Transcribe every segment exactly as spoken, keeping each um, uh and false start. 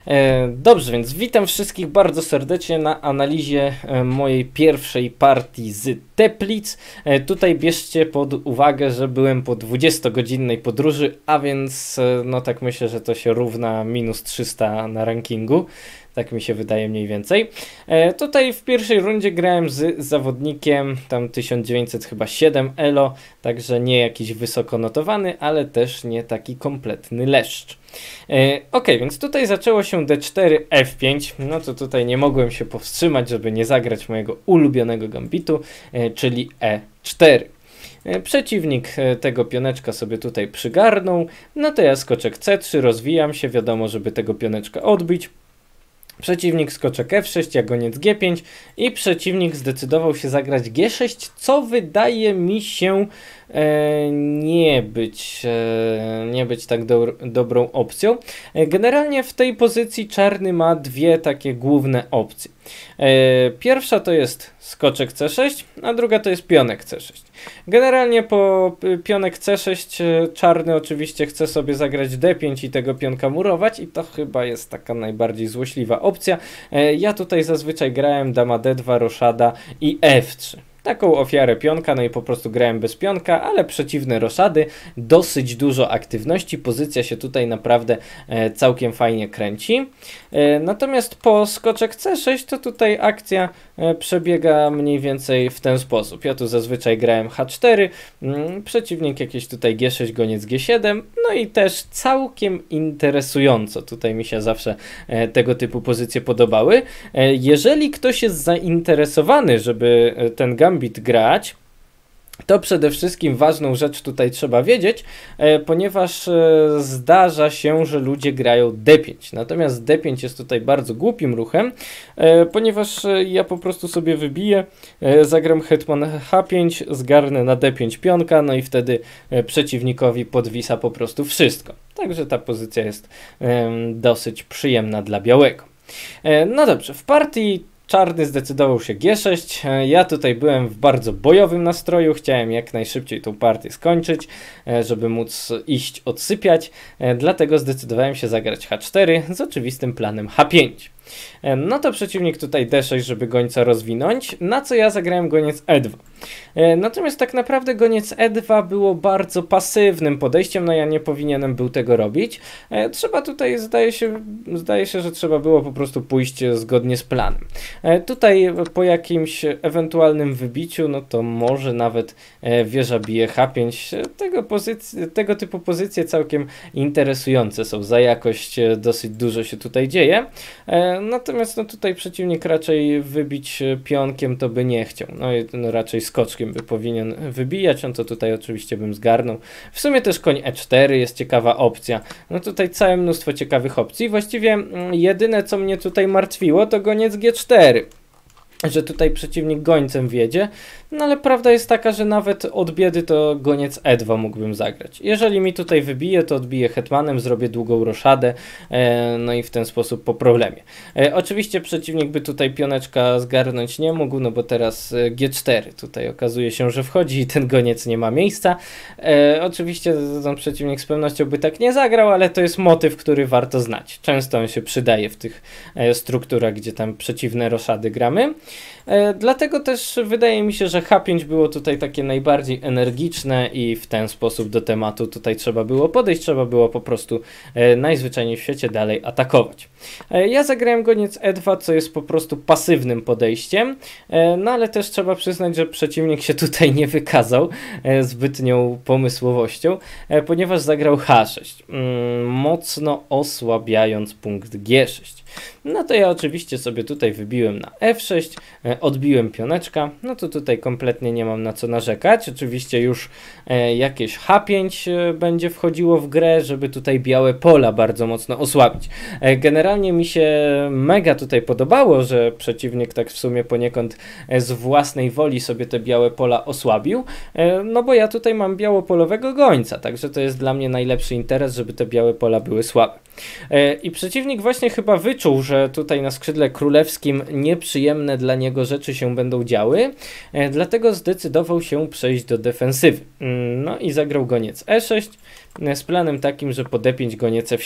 E, Dobrze, więc witam wszystkich bardzo serdecznie na analizie e, mojej pierwszej partii z Teplic. E, Tutaj bierzcie pod uwagę, że byłem po dwudziestogodzinnej podróży, a więc e, no tak myślę, że to się równa minus trzysta na rankingu. Tak mi się wydaje mniej więcej. E, tutaj w pierwszej rundzie grałem z zawodnikiem tam tysiąc dziewięćset chyba siedem elo, także nie jakiś wysoko notowany, ale też nie taki kompletny leszcz. E, ok, więc tutaj zaczęło się d cztery f pięć, no to tutaj nie mogłem się powstrzymać, żeby nie zagrać mojego ulubionego gambitu, e, czyli e cztery. Przeciwnik tego pioneczka sobie tutaj przygarnął, no to ja skoczek c trzy, rozwijam się, wiadomo, żeby tego pioneczka odbić. Przeciwnik skoczek f sześć, ja goniec g pięć i przeciwnik zdecydował się zagrać g sześć, co wydaje mi się e, nie być e, nie być tak do, dobrą opcją. E, generalnie w tej pozycji czarny ma dwie takie główne opcje. E, pierwsza to jest skoczek c sześć, a druga to jest pionek c sześć. Generalnie po pionek c sześć czarny oczywiście chce sobie zagrać d pięć i tego pionka murować i to chyba jest taka najbardziej złośliwa opcja. E, ja tutaj zazwyczaj grałem dama d dwa, roszada i f trzy. Taką ofiarę pionka, no i po prostu grałem bez pionka, ale przeciwne roszady, dosyć dużo aktywności, pozycja się tutaj naprawdę e, całkiem fajnie kręci. E, natomiast po skoczek c sześć to tutaj akcja e, przebiega mniej więcej w ten sposób. Ja tu zazwyczaj grałem h cztery, mm, przeciwnik jakieś tutaj g sześć, goniec g siedem, no i też całkiem interesująco. Tutaj mi się zawsze e, tego typu pozycje podobały. E, jeżeli ktoś jest zainteresowany, żeby ten gambit grać, to przede wszystkim ważną rzecz tutaj trzeba wiedzieć, e, ponieważ e, zdarza się, że ludzie grają d pięć. Natomiast d pięć jest tutaj bardzo głupim ruchem, e, ponieważ e, ja po prostu sobie wybiję, e, zagram hetman h pięć, zgarnę na d pięć pionka, no i wtedy e, przeciwnikowi podwisa po prostu wszystko. Także ta pozycja jest e, dosyć przyjemna dla białego. E, no dobrze, w partii czarny zdecydował się g sześć, ja tutaj byłem w bardzo bojowym nastroju, chciałem jak najszybciej tą partię skończyć, żeby móc iść odsypiać, dlatego zdecydowałem się zagrać h cztery z oczywistym planem h pięć. No to przeciwnik tutaj d sześć, żeby gońca rozwinąć, na co ja zagrałem goniec e dwa. Natomiast tak naprawdę goniec e dwa było bardzo pasywnym podejściem, no ja nie powinienem był tego robić. Trzeba tutaj, zdaje się, zdaje się, że trzeba było po prostu pójść zgodnie z planem. Tutaj po jakimś ewentualnym wybiciu, no to może nawet wieża bije h pięć. Tego, pozycji, tego typu pozycje całkiem interesujące są, za jakość dosyć dużo się tutaj dzieje. Natomiast no tutaj przeciwnik raczej wybić pionkiem to by nie chciał, no i no raczej skoczkiem by powinien wybijać, on to tutaj oczywiście bym zgarnął. W sumie też koń e cztery jest ciekawa opcja, no tutaj całe mnóstwo ciekawych opcji, właściwie jedyne co mnie tutaj martwiło to goniec g cztery. Że tutaj przeciwnik gońcem wiedzie, no ale prawda jest taka, że nawet od biedy to goniec e dwa mógłbym zagrać. Jeżeli mi tutaj wybije, to odbiję hetmanem, zrobię długą roszadę, e, no i w ten sposób po problemie. E, oczywiście przeciwnik by tutaj pioneczka zgarnąć nie mógł, no bo teraz g cztery tutaj okazuje się, że wchodzi i ten goniec nie ma miejsca. E, oczywiście ten przeciwnik z pewnością by tak nie zagrał, ale to jest motyw, który warto znać. Często on się przydaje w tych e, strukturach, gdzie tam przeciwne roszady gramy. E, dlatego też wydaje mi się, że h pięć było tutaj takie najbardziej energiczne i w ten sposób do tematu tutaj trzeba było podejść, trzeba było po prostu e, najzwyczajniej w świecie dalej atakować. E, ja zagrałem goniec e dwa, co jest po prostu pasywnym podejściem, e, no ale też trzeba przyznać, że przeciwnik się tutaj nie wykazał e, zbytnią pomysłowością, e, ponieważ zagrał h sześć, mm, mocno osłabiając punkt g sześć. No to ja oczywiście sobie tutaj wybiłem na f sześć, e, odbiłem pioneczka, no to tutaj kompletnie nie mam na co narzekać. Oczywiście już e, jakieś h pięć e, będzie wchodziło w grę, żeby tutaj białe pola bardzo mocno osłabić. E, generalnie mi się mega tutaj podobało, że przeciwnik tak w sumie poniekąd e, z własnej woli sobie te białe pola osłabił, e, no bo ja tutaj mam białopolowego gońca, także to jest dla mnie najlepszy interes, żeby te białe pola były słabe. E, I przeciwnik właśnie chyba wyczuł, że tutaj na skrzydle królewskim nieprzyjemne dla niego rzeczy się będą działy, e, dlatego zdecydował się przejść do defensywy. No i zagrał goniec e sześć z planem takim, że po d pięć goniec f siedem.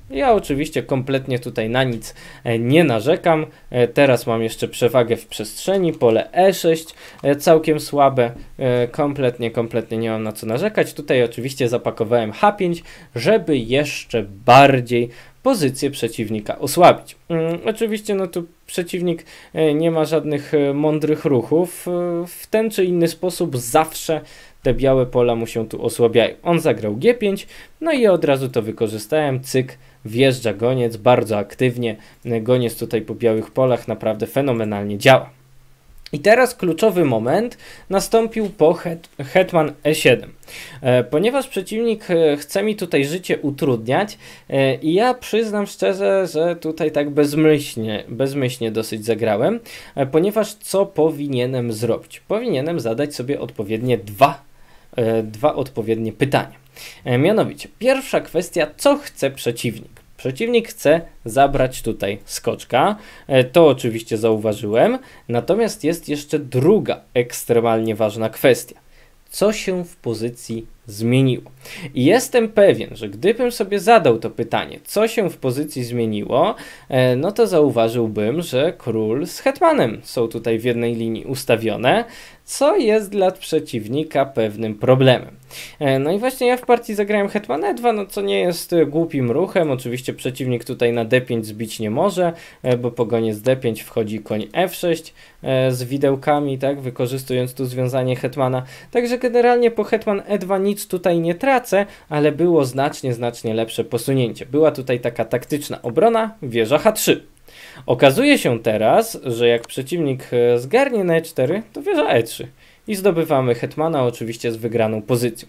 Ja oczywiście kompletnie tutaj na nic nie narzekam. Teraz mam jeszcze przewagę w przestrzeni, pole e sześć całkiem słabe, kompletnie, kompletnie nie mam na co narzekać. Tutaj oczywiście zapakowałem h pięć, żeby jeszcze bardziej pozycję przeciwnika osłabić. Um, oczywiście no tu przeciwnik nie ma żadnych mądrych ruchów. W ten czy inny sposób zawsze te białe pola mu się tu osłabiają. On zagrał g pięć, no i ja od razu to wykorzystałem, cyk, wjeżdża goniec bardzo aktywnie. Goniec tutaj po białych polach naprawdę fenomenalnie działa. I teraz kluczowy moment nastąpił po het, hetman e siedem. E, ponieważ przeciwnik e, chce mi tutaj życie utrudniać e, i ja przyznam szczerze, że tutaj tak bezmyślnie, bezmyślnie dosyć zagrałem, e, ponieważ co powinienem zrobić? Powinienem zadać sobie odpowiednie dwa, e, dwa odpowiednie pytania. E, mianowicie, pierwsza kwestia, co chce przeciwnik? Przeciwnik chce zabrać tutaj skoczka, to oczywiście zauważyłem, natomiast jest jeszcze druga ekstremalnie ważna kwestia. Co się w pozycji zmieniło? I jestem pewien, że gdybym sobie zadał to pytanie, co się w pozycji zmieniło, no to zauważyłbym, że król z hetmanem są tutaj w jednej linii ustawione, co jest dla przeciwnika pewnym problemem. No i właśnie ja w partii zagrałem hetman e dwa, no co nie jest głupim ruchem. Oczywiście przeciwnik tutaj na d pięć zbić nie może, bo po goniec d pięć wchodzi koń f sześć z widełkami, tak, wykorzystując tu związanie hetmana. Także generalnie po hetman e dwa nic tutaj nie tracę, ale było znacznie, znacznie lepsze posunięcie. Była tutaj taka taktyczna obrona, wieża h trzy. Okazuje się teraz, że jak przeciwnik zgarnie na e cztery, to wieża e trzy. I zdobywamy hetmana oczywiście z wygraną pozycją.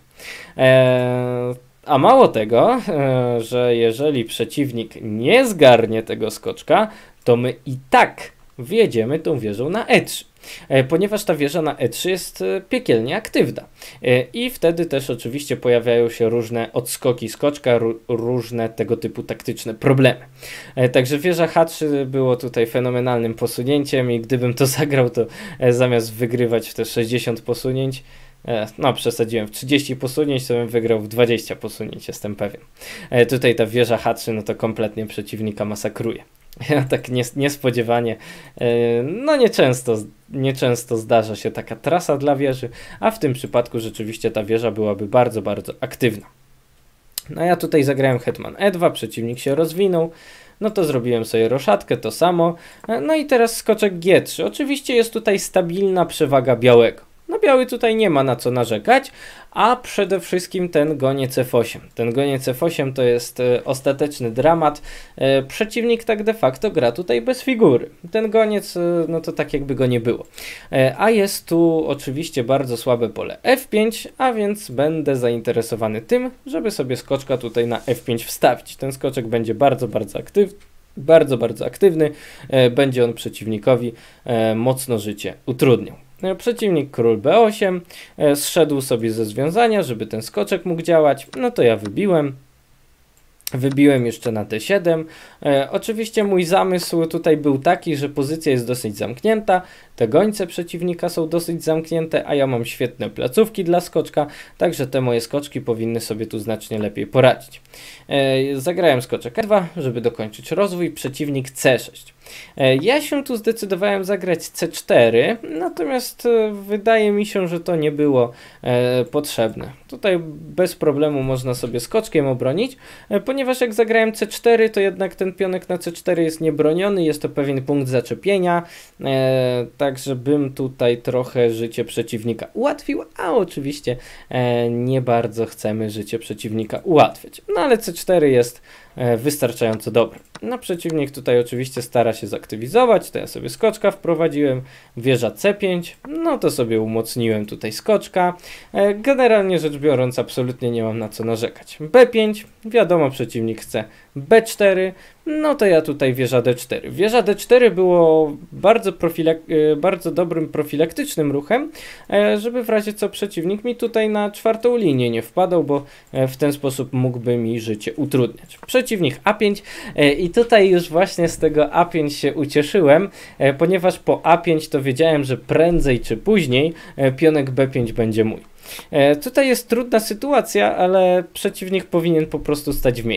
Eee, a mało tego, e, że jeżeli przeciwnik nie zgarnie tego skoczka, to my i tak wjedziemy tą wieżą na e trzy. E, ponieważ ta wieża na e trzy jest e, piekielnie aktywna. E, I wtedy też oczywiście pojawiają się różne odskoki skoczka, różne tego typu taktyczne problemy. E, także wieża h trzy było tutaj fenomenalnym posunięciem i gdybym to zagrał, to e, zamiast wygrywać w te sześćdziesiąt posunięć, e, no przesadziłem, w trzydzieści posunięć, to bym wygrał w dwadzieścia posunięć, jestem pewien. E, tutaj ta wieża h trzy no to kompletnie przeciwnika masakruje. Ja tak nies niespodziewanie, yy, no nieczęsto, nieczęsto zdarza się taka trasa dla wieży, a w tym przypadku rzeczywiście ta wieża byłaby bardzo, bardzo aktywna. No ja tutaj zagrałem hetman e dwa, przeciwnik się rozwinął, no to zrobiłem sobie roszadkę, to samo. No i teraz skoczek g trzy. Oczywiście jest tutaj stabilna przewaga białego. No biały tutaj nie ma na co narzekać, a przede wszystkim ten goniec f osiem. Ten goniec f osiem to jest e, ostateczny dramat. E, przeciwnik tak de facto gra tutaj bez figury. Ten goniec, e, no to tak jakby go nie było. E, a jest tu oczywiście bardzo słabe pole f pięć, a więc będę zainteresowany tym, żeby sobie skoczka tutaj na f pięć wstawić. Ten skoczek będzie bardzo, bardzo aktywny. Bardzo, bardzo aktywny. E, będzie on przeciwnikowi e, mocno życie utrudniał. Przeciwnik król b osiem, e, zszedł sobie ze związania, żeby ten skoczek mógł działać, no to ja wybiłem. Wybiłem jeszcze na d siedem. E, oczywiście mój zamysł tutaj był taki, że pozycja jest dosyć zamknięta, te gońce przeciwnika są dosyć zamknięte, a ja mam świetne placówki dla skoczka, także te moje skoczki powinny sobie tu znacznie lepiej poradzić. E, zagrałem skoczek e dwa, żeby dokończyć rozwój, przeciwnik c sześć. E, ja się tu zdecydowałem zagrać c cztery, natomiast e, wydaje mi się, że to nie było e, potrzebne. Tutaj bez problemu można sobie skoczkiem obronić, e, ponieważ jak zagrałem c cztery, to jednak ten pionek na c cztery jest niebroniony, jest to pewien punkt zaczepienia, e, także bym tutaj trochę życie przeciwnika ułatwił, a oczywiście e, nie bardzo chcemy życie przeciwnika ułatwiać. No ale c cztery jest e, wystarczająco dobre. No przeciwnik tutaj oczywiście stara się zaktywizować, to ja sobie skoczka wprowadziłem, wieża c pięć, no to sobie umocniłem tutaj skoczka. E, generalnie rzecz biorąc absolutnie nie mam na co narzekać. b pięć, wiadomo przeciwnik chce b cztery, no to ja tutaj wieża d cztery. Wieża d cztery było bardzo, profilak bardzo dobrym profilaktycznym ruchem, e, żeby w razie co przeciwnik mi tutaj na czwartą linię nie wpadał, bo e, w ten sposób mógłby mi życie utrudniać. Przeciwnik a pięć e, i tutaj już właśnie z tego a pięć się ucieszyłem, e, ponieważ po a pięć to wiedziałem, że prędzej czy później e, pionek b pięć będzie mój. E, tutaj jest trudna sytuacja, ale przeciwnik powinien po prostu stać w miejscu.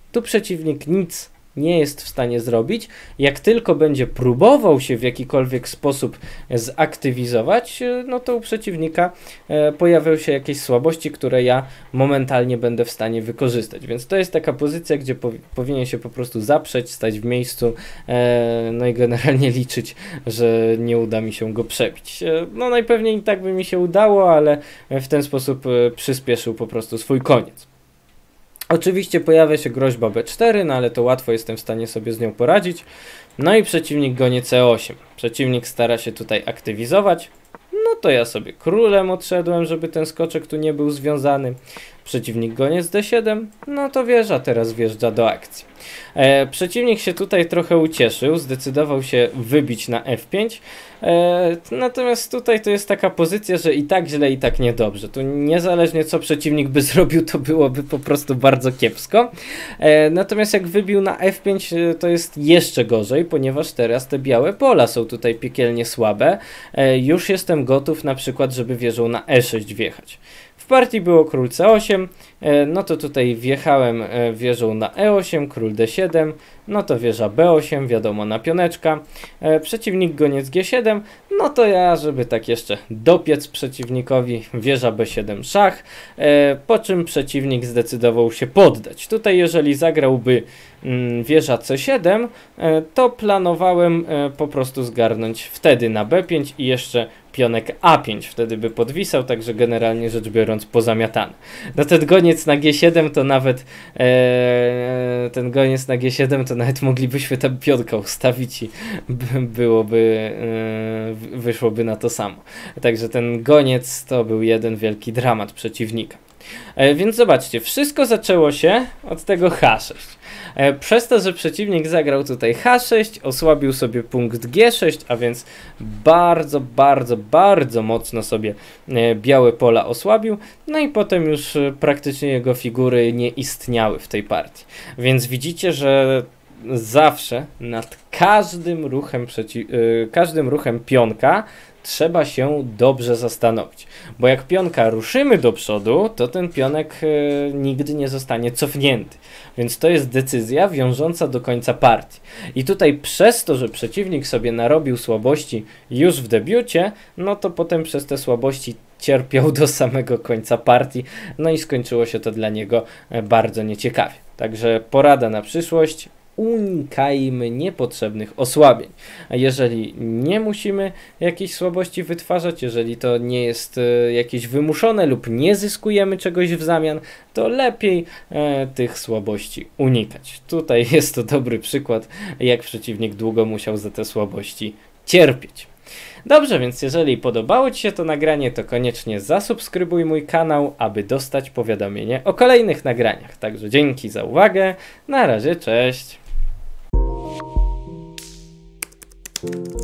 Tu przeciwnik nic nie jest w stanie zrobić. Jak tylko będzie próbował się w jakikolwiek sposób zaktywizować, no to u przeciwnika e, pojawią się jakieś słabości, które ja momentalnie będę w stanie wykorzystać. Więc to jest taka pozycja, gdzie po, powinien się po prostu zaprzeć, stać w miejscu, e, no i generalnie liczyć, że nie uda mi się go przebić. E, no najpewniej i tak by mi się udało, ale w ten sposób e, przyspieszył po prostu swój koniec. Oczywiście pojawia się groźba B cztery, no ale to łatwo jestem w stanie sobie z nią poradzić. No i przeciwnik goni C osiem. Przeciwnik stara się tutaj aktywizować. No to ja sobie królem odszedłem, żeby ten skoczek tu nie był związany. Przeciwnik goniec D siedem, no to wieża teraz wjeżdża do akcji. E, przeciwnik się tutaj trochę ucieszył, zdecydował się wybić na F pięć, e, natomiast tutaj to jest taka pozycja, że i tak źle, i tak niedobrze. Tu niezależnie co przeciwnik by zrobił, to byłoby po prostu bardzo kiepsko. E, natomiast jak wybił na F pięć, to jest jeszcze gorzej, ponieważ teraz te białe pola są tutaj piekielnie słabe. E, już jestem gotów na przykład, żeby wieżą na E sześć wjechać. W partii było król C osiem, no to tutaj wjechałem wieżą na E osiem, król D siedem, no to wieża B osiem, wiadomo, na pioneczka, przeciwnik goniec G siedem, no to ja, żeby tak jeszcze dopiec przeciwnikowi, wieża B siedem szach, po czym przeciwnik zdecydował się poddać. Tutaj jeżeli zagrałby wieża C siedem, to planowałem po prostu zgarnąć wtedy na B pięć i jeszcze pionek A pięć, wtedy by podwisał, także generalnie rzecz biorąc pozamiatany. No ten goniec na G siedem to nawet e, ten goniec na G siedem to nawet moglibyśmy tam pionka ustawić i byłoby e, wyszłoby na to samo. Także ten goniec to był jeden wielki dramat przeciwnika. E, więc zobaczcie, wszystko zaczęło się od tego H sześć. E, przez to, że przeciwnik zagrał tutaj H sześć, osłabił sobie punkt G sześć, a więc bardzo, bardzo, bardzo mocno sobie e, białe pola osłabił, no i potem już e, praktycznie jego figury nie istniały w tej partii. Więc widzicie, że zawsze nad każdym ruchem, przeci- e, każdym ruchem pionka trzeba się dobrze zastanowić, bo jak pionka ruszymy do przodu, to ten pionek e, nigdy nie zostanie cofnięty, więc to jest decyzja wiążąca do końca partii. I tutaj przez to, że przeciwnik sobie narobił słabości już w debiucie, no to potem przez te słabości cierpiał do samego końca partii, no i skończyło się to dla niego bardzo nieciekawie. Także porada na przyszłość: unikajmy niepotrzebnych osłabień. A jeżeli nie musimy jakiejś słabości wytwarzać, jeżeli to nie jest e, jakieś wymuszone lub nie zyskujemy czegoś w zamian, to lepiej e, tych słabości unikać. Tutaj jest to dobry przykład, jak przeciwnik długo musiał za te słabości cierpieć. Dobrze, więc jeżeli podobało Ci się to nagranie, to koniecznie zasubskrybuj mój kanał, aby dostać powiadomienie o kolejnych nagraniach. Także dzięki za uwagę, na razie, cześć!